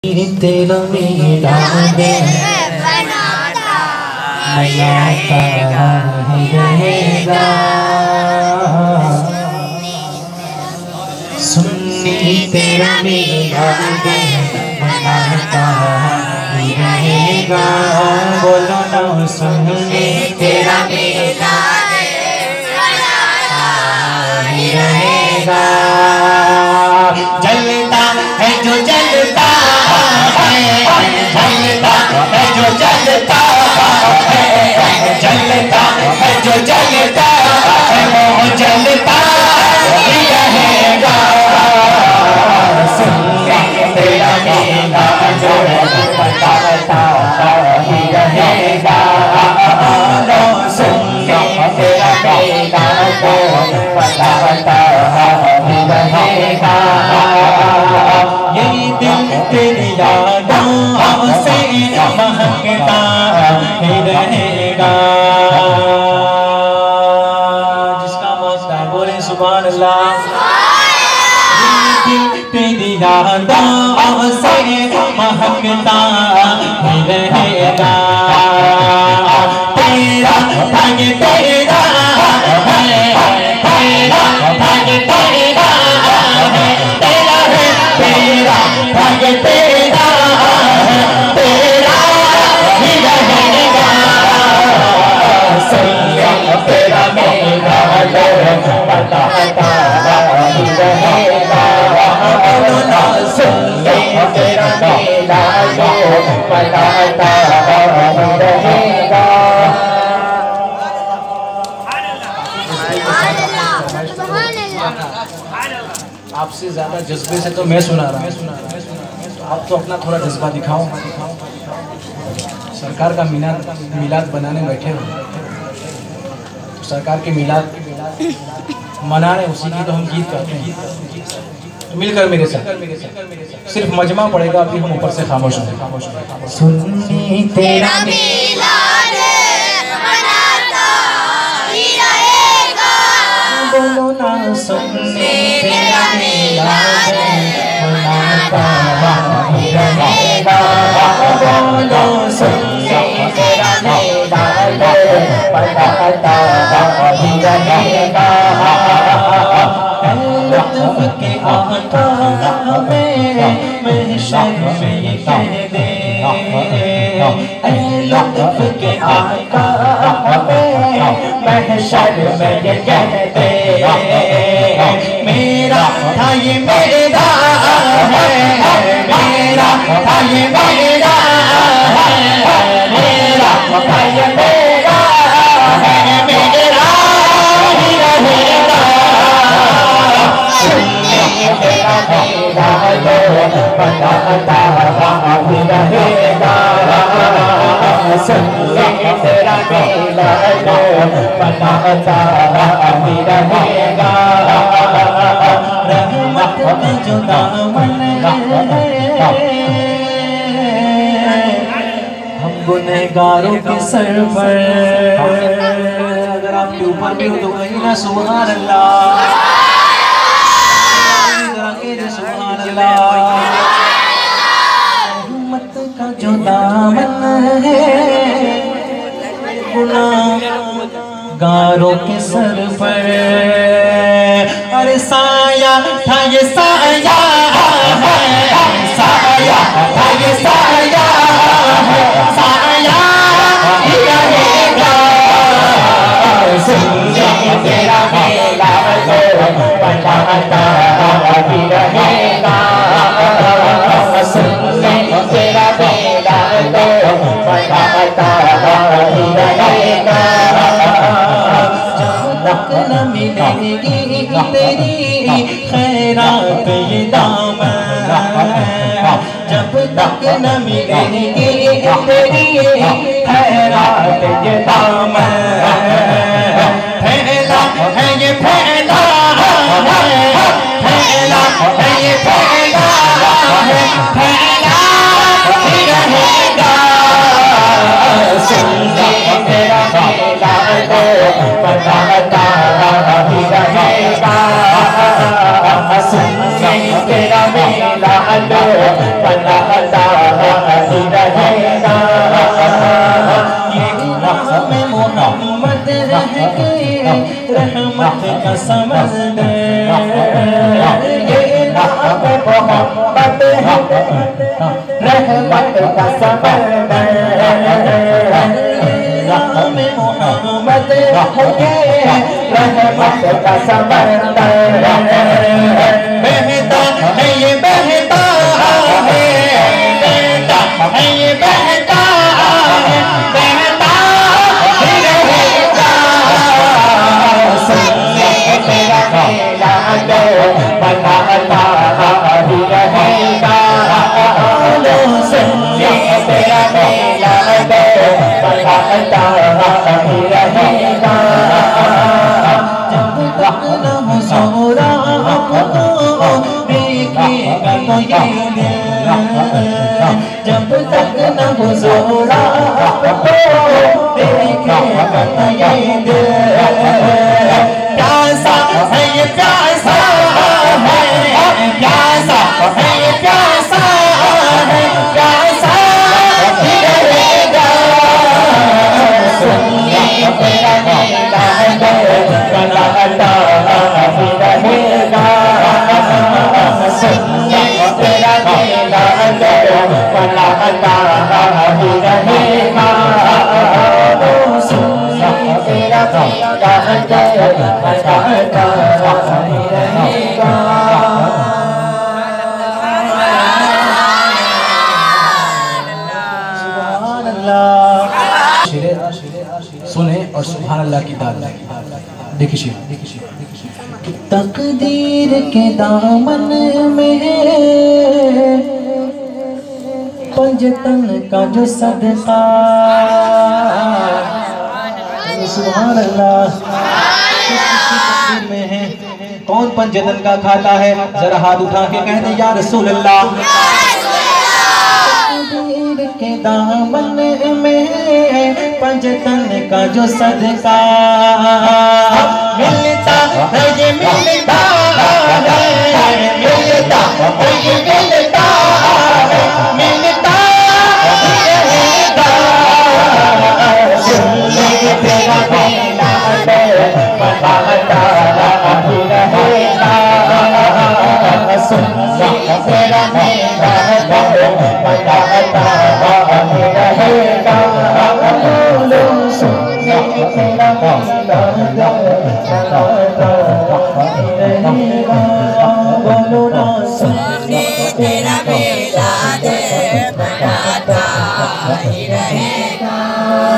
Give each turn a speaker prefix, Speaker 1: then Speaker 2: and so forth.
Speaker 1: तेरा मेरा दिल बनाता ही रहेगा। सुन्नी तेरा मेरा दिल बनाता ही रहेगा। बोलो ना सुन्नी तेरा मेरा दिल बनाता ही रहेगा। जलता है जो जलता है, जलता है जो जलता है, जलता है जो जलता है, वो जलता ही रहेगा। सुन्नी तेरा मेरा दिल बनाता ही रहेगा। सुन्नी तेरा मेरा दिल बनाता ही रहेगा। यही दिल तेरी यादों से महकता ही रहेगा। जिसका मौका है बोले सुभान अल्लाह। यही दिल तेरी यादों से महकता ही रहेगा। तेरा भाग तेरा है, तेरा भाग तेरा है, तेरा है तेरा भाग तेरा है, तेरा ही रहेगा। सुन्नी तेरा मेरा दिल बनाता ही रहेगा। सुन्नी तेरा मेरा दिल बनाता ही रहेगा। आपसे ज्यादा जज्बे से तो मैं सुना रहा हूँ, तो आप तो अपना थोड़ा जज्बा दिखाओ। सरकार का मिलाद बनाने बैठे हो, तो सरकार के मिलाद मना रहे, उसी की तो हम गीत करते हैं। तो मिलकर मेरे साथ सिर्फ मजमा पड़ेगा, अभी हम ऊपर से खामोश हैं। सुन्नी तेरा मिलाद बनाता ही रहेगा। बोलो ना सुन्नी तेरा मिलाद बनाता ही रहेगा। बोलो सुन्नी तेरा मिलाद बनाता ही रहेगा। लुत्फ के आका महशर में ये कह दे, लुत्फ के आका महशर में ये कह दे, मेरा था ये मेरा है, मेरा था ये मेरा है, मेरा था ये मेरा है, मेरा ही रहेगा। सुन्नी तेरा मेरा दिल बनाता ही रहेगा। सुन्नी तेरा मेरा दिल बनाता ही रहेगा। रहमत का जो दामन हम गुनहगारों के सर पर, अगर आपके ऊपर भी हो तो कहीं ना सुभान अल्लाह, सुभान अल्लाह। रहमत का जो दामन है गुनहगारों के सर पर, अरे साया था ये साया है, साया था ये साया है, साया ही रहेगा। सुन्नी तेरा मेरा दिल बनाता ही रहेगा। सुन्नी तेरा मेरा दिल बनाता ही रहेगा। जब तक न मिलेगी तेरी खैरात ये दामन, जब तक न मिलेगी तेरी खैरात ये दामन, फैला है ये फैला है, फैला है ये फैला है, फैला ही रहेगा। सुन्नी तेरा मेरा दिल बनाता ही रहेगा। सुन्नी तेरा मेरा दिल बनाता
Speaker 2: बनाता ही रहेगा।
Speaker 1: ये नाम मोहम्मद रह के रहमत का समंदर,
Speaker 2: ये नाम मोहम्मद है रहमत का समंदर।
Speaker 1: नाम मोहम्मद
Speaker 2: है रहमत का समंदर।
Speaker 1: बहता है ये बहता है, बहता है ये बहता है, बहता ही रहेगा।
Speaker 2: सुनने तेरा मेला दो बनाता ही रहेगा। सुनने तेरा मेला दो बनाता ही रहेगा।
Speaker 1: जब तक न हो सोरा आपको देखेगा तो ये दिल, जब तक न हो सोरा आपको देखेगा तो ये दिल। प्यासा है ये प्यासा है, प्यासा है ये प्यासा है, प्यासा ही रहेगा।
Speaker 2: सुनने तेरा मेला दो बनाता ही रहेगा। सुनने तेरा मेला दो बनाता ही रहेगा। सुनने तेरा मेला दो बनाता ही रहेगा।
Speaker 1: सुभान अल्लाह। सुने और सुभान अल्लाह की दाद देखिए। तकदीर के दामन में पंजतन का जो सदका, सुभान अल्लाह में है। कौन पंजतन का खाता है? जरा हाथ उठा के कह दे या रसूल अल्लाह। के दामन में पंजतन का जो सदका मिलता है, ये मिलता है, मिलता है, ये मिलता है, मिलता रहेगा।
Speaker 2: सुनने तेरा मेला दो बनाता ही रहेगा। सुनने तेरा मेला दो बनाता ही रहेगा। सुनने तेरा मेला दो बनाता ही रहेगा। बोलो ना सुनने तेरा मेला दो बनाता ही रहेगा।